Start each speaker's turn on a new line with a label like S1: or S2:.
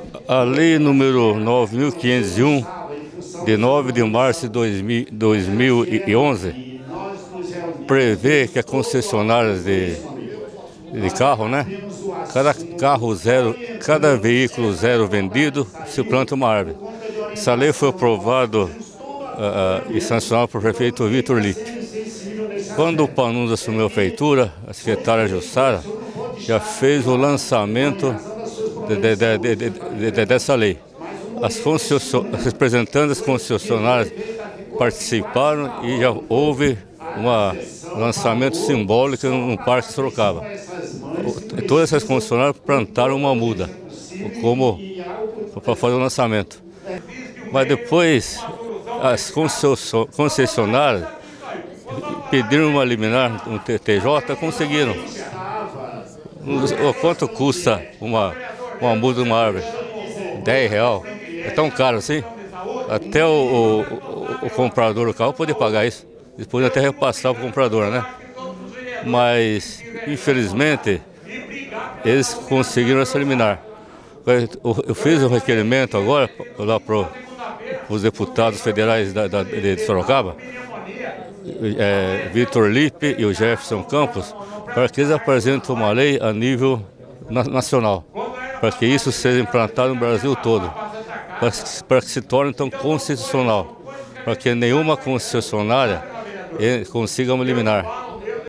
S1: A lei número 9.501, de 9 de março de 2011, prevê que as concessionárias de carro, né? Cada carro zero, cada veículo zero vendido, se planta uma árvore. Essa lei foi aprovada e sancionada por prefeito Vitor Lippe. Quando o Panunzio assumiu a prefeitura, a secretária Jussara já fez o lançamento dessa lei. As representantes concessionárias participaram e já houve um lançamento simbólico no Parque Sorocaba. Todas essas concessionárias plantaram uma muda para fazer o lançamento. Mas depois as concessionárias pediram uma liminar no TJ, conseguiram. Quanto custa uma muda de uma árvore? R$ 10. É tão caro assim? Até o comprador do carro poder pagar isso. Depois até repassar para o comprador, né? Mas, infelizmente, eles conseguiram essa liminar. Eu fiz um requerimento agora lá para os deputados federais de Sorocaba, Vitor Lippe e o Jefferson Campos, para que eles apresentem uma lei a nível nacional, para que isso seja implantado no Brasil todo, para que se torne então constitucional, para que nenhuma concessionária consiga uma liminar.